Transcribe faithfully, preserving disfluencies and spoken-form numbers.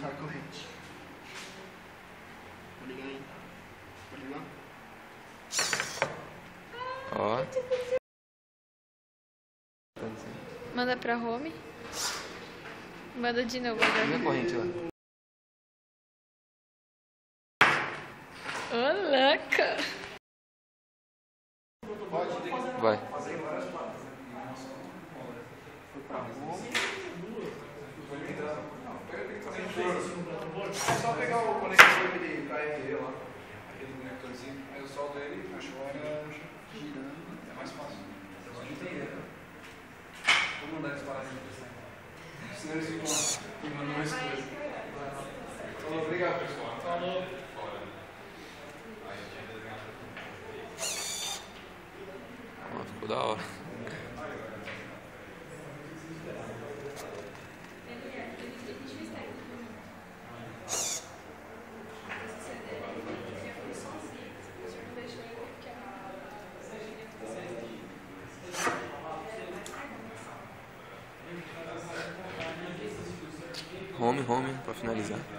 encerrar a corrente. Vou ligar aí. Vou ligar. Ó. Manda pra home. Manda de novo agora. Olha a corrente lá. Ô, louca! Vai. É só pegar o conector de K R G lá, aquele conectorzinho, aí eu solto ele, puxo fora, girando, é mais fácil. Vou mandar eles pararem de prestar. Senão eles ficam queimando mais coisa. Então, obrigado, pessoal. Falou. Ó, ficou da hora. Home, home, pra finalizar.